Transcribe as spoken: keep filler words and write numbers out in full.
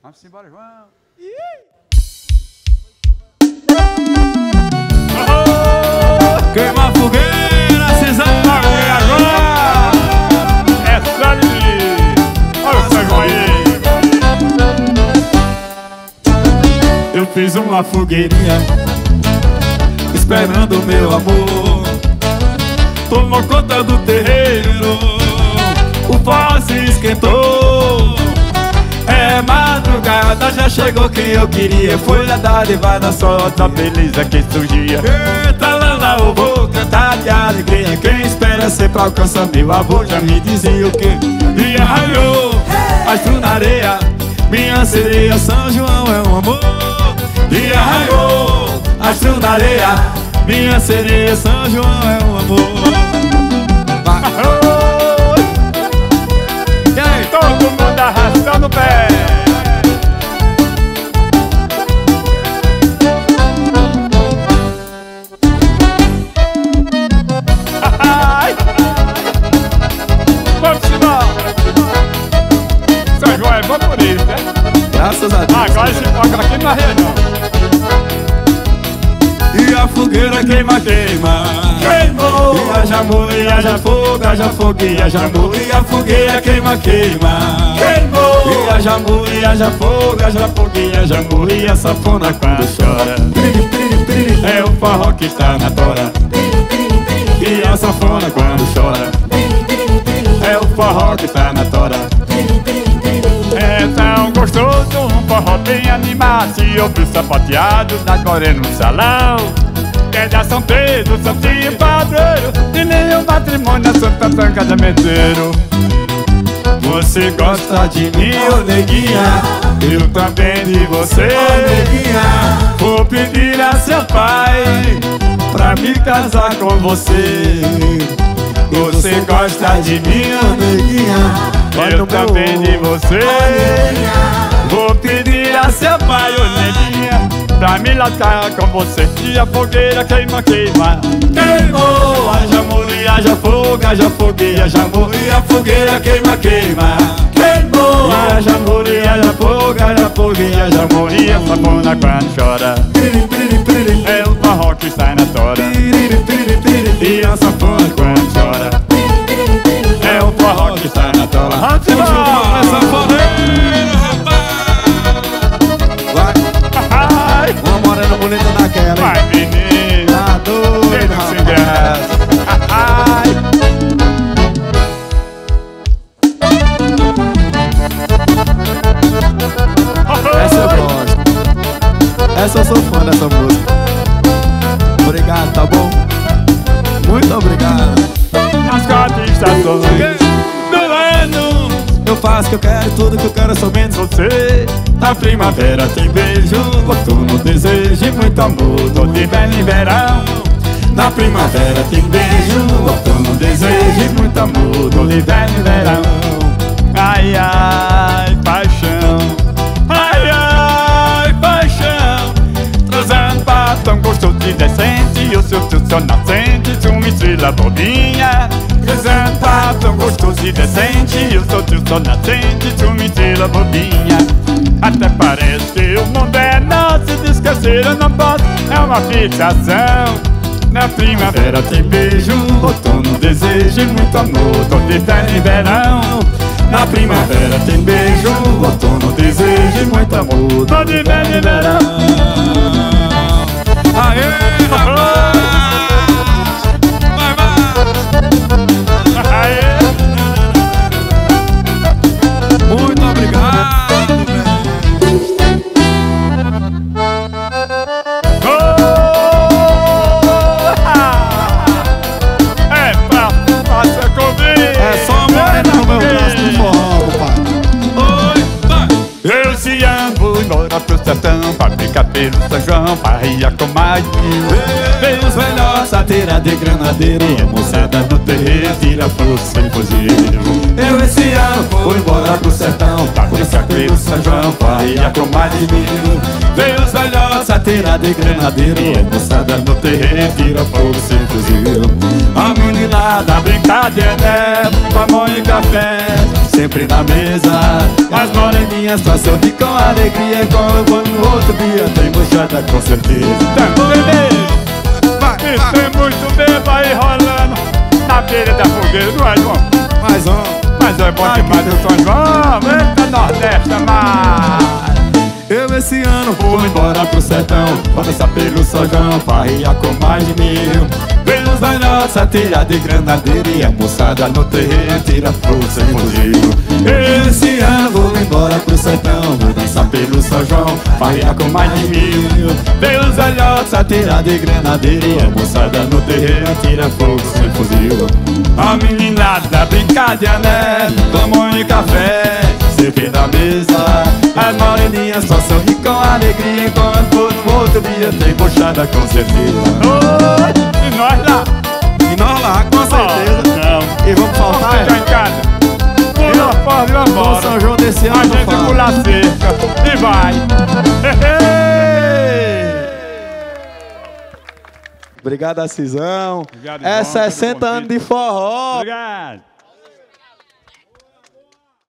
Vamos embora, João. Queima a fogueira, Cisão. Agora é só de... Olha o São João aí. Eu fiz uma fogueirinha esperando meu amor. Tomou conta do terreiro, o pó se esquentou. É madrugada, já chegou quem eu queria. Foi a dádivada, só da beleza que surgia. Eita, lá eu vou cantar de alegria. Quem espera sempre alcança, meu avô já me dizia o que? E arranhou, astro na areia, minha sereia, São João é um amor. E arranhou, astro na areia, minha sereia, São João é um amor. E aí, todo mundo arrastando o pé. Vamos embora. São João é bom por isso, né? Graças a Deus. Agora se toca aqui na região. E a fogueira queima, queima, queimou. E haja amor, e haja fogo, haja fogo, e haja amor. E a fogueira queima, queima, queimou. E haja amor, e haja fogo, haja fogo, e haja amor. E a sanfona quando chora é o forró que está na tora. E a sanfona quando chora é o forró que está na tora. É tão gostoso, um forró bem animado. Se ouve sapateado das morenas no salão. É da São Pedro, Santinho e Padroeiro. E nem o matrimônio é Santa São Casamenteiro. Você gosta de mim, ô neguinha? Eu também de você, ô neguinha. Vou pedir a seu pai pra me casar com você. Você gosta de mim, ô neguinha? Eu também de você. Vou pedir a seu pai, ô neguinha, pra me lascar com você. E a fogueira queima, queima. queimou. Haja amor e haja fogo, haja fogo e haja amor. E a fogueira queima, queima, queimou. E haja amor e haja fogo, haja fogo e haja amor. E a sanfona quando chora é o forró que sai na tora. E a sanfona quando chora é o forró que sai na tora. Vamos embora, sanfoneiro, rapaz. Vai, Uma morena bonita daquela, hein? vai menino, Tá doido, quem não se engraça. Essa eu gosto. Essa eu sou fã dessa música. Obrigado, tá bom? Muito obrigado. As cordistas do ano, Eu faço o que eu quero, tudo que eu quero, sou menos você. Na primavera tem beijo, outono desejo e muito amor. tô de inverno e verão. Na primavera tem beijo, outono desejo e muito amor. Tô de inverno e verão. Ai, ai, paixão. Ai, ai, paixão. Transando pra tão gostoso e decente. E o seu tio seu nascente, uma estrela bobinha. Transando pra tão gostoso e decente. E o seu tio seu nascente, uma estrela bobinha. Até parece que o mundo é nosso e de esquecer eu não posso. É uma fixação. Na primavera tem beijo, outono desejo e muito amor. Tô de inverno e verão. Na primavera tem beijo, outono desejo e muito amor. Tô de inverno e verão. Aê, rapaz! Vai, vai! Aê. Muito obrigado, É pra fazer comigo. É só uma morena no meu braço do forró, pai. Oi, vai. Eu se amo embora pro sertão, pra ficar pelo São João, pra ria com mais mil. Vem os velhotes, sateira de granadeiro, e a moçada no terreiro tira fogo sem fuzil. Eu esse ano vou embora pro sertão, pra ficar pelo São João, pra ria com mais de mil. Vem os velhotes, sateira de granadeiro, e a moçada no terreiro tira fogo sem fuzil. A meninada Brincadeira, pamonha e café. sempre na mesa. As moreninhas passam de com alegria. Igual eu vou no outro dia, tem buchada com certeza. Tem bebê, vai, e vai. Tem muito bebo aí rolando na beira da fogueira, não é, João? Mais um. Mas é bom demais o São João, eita Nordeste mais. Eu esse ano vou embora pro sertão, vou dançar pelo São João, farrear com mais de mil. Pelos da nossa tira de granadeira, moçada no terreiro tira força e fuzil. Esse ano vou embora pro sertão, vou dançar pelo São João, farrear com mais de mil. Pelos da nossa tira de granadeira, moçada no terreiro tira força e fuzil. A meninada brincadeira, né? Tomou um café, sempre na mesa. As moreninhas só sorri com alegria. Enquanto for no outro dia tem buchada com certeza. Oh, e nós lá? E nós lá, com certeza. Oh, não. E vamos faltar? Vamos ficar em casa. Pula fora e vamos embora. São João desse ano a gente fala. pula a cerca e vai. Obrigado, Assisão. Obrigado, É João, sessenta anos de forró. Obrigado.